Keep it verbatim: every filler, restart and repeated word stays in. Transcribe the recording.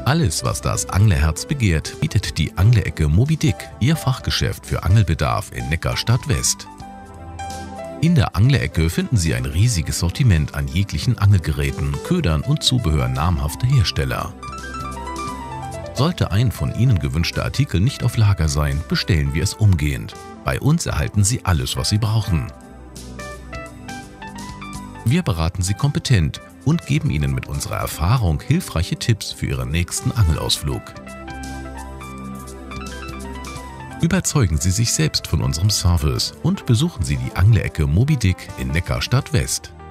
Alles, was das Anglerherz begehrt, bietet die Anglerecke Moby Dick, Ihr Fachgeschäft für Angelbedarf in Neckarstadt West. In der Anglerecke finden Sie ein riesiges Sortiment an jeglichen Angelgeräten, Ködern und Zubehör namhafter Hersteller. Sollte ein von Ihnen gewünschter Artikel nicht auf Lager sein, bestellen wir es umgehend. Bei uns erhalten Sie alles, was Sie brauchen. Wir beraten Sie kompetent und geben Ihnen mit unserer Erfahrung hilfreiche Tipps für Ihren nächsten Angelausflug. Überzeugen Sie sich selbst von unserem Service und besuchen Sie die Anglerecke Moby Dick in Neckarstadt West.